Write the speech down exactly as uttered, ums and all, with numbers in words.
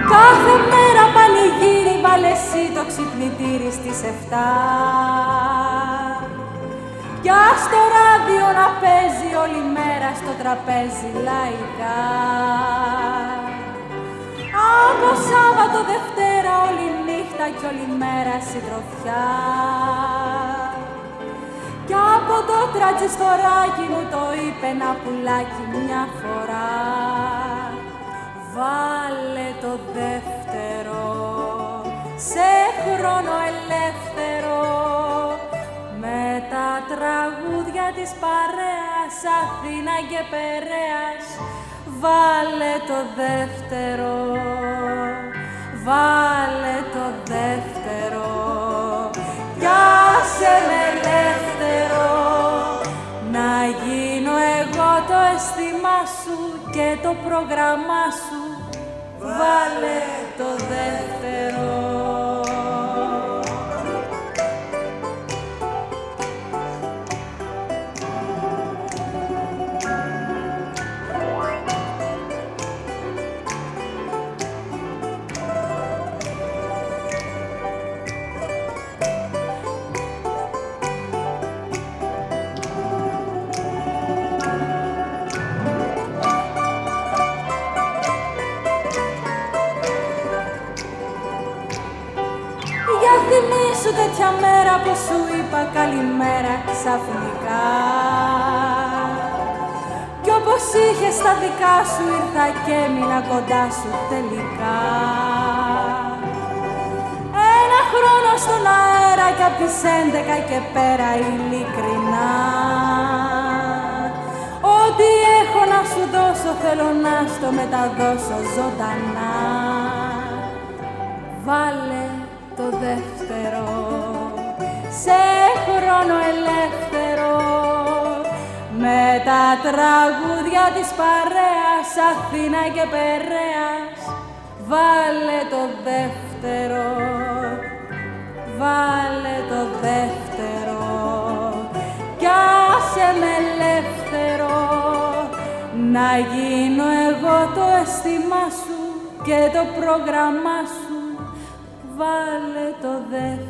Κάθε μέρα πανηγύρι, βάλε εσύ το ξυπνητήρι στις εφτά. Κι ας το ράδιο να παίζει όλη μέρα στο τραπέζι λαϊκά. Από Σάββατο Δευτέρα όλη νύχτα κι όλη μέρα συντροφιά. Κι από το τρατζιστοράκι μου το είπε ένα πουλάκι μια φορά. Βάλε το δεύτερο σε χρόνο ελεύθερο με τα τραγούδια της παρέας Αθήνα και Περέας. Βάλε το δεύτερο, βάλε το δεύτερο κι άσε με ελεύθερο να γίνω εγώ το αίσθημά σου και το πρόγραμμά σου. Βάλε το δεύτερο. Θυμήσου τέτοια μέρα που σου είπα καλημέρα ξαφνικά. Κι όπως είχες τα δικά σου ήρθα και έμεινα κοντά σου τελικά. Ένα χρόνο στον αέρα κι απ' τις έντεκα και πέρα ειλικρινά. Ό,τι έχω να σου δώσω θέλω να στο μεταδώσω ζωντανά. Βάλε το δεύτερο σε χρόνο ελεύθερο με τα τραγούδια της παρέας Αθήνα και Περέας. Βάλε το δεύτερο, βάλε το δεύτερο κι άσε με ελεύθερο να γίνω εγώ το αίσθημά σου και το πρόγραμμά σου. Βάλε το δεύτερο.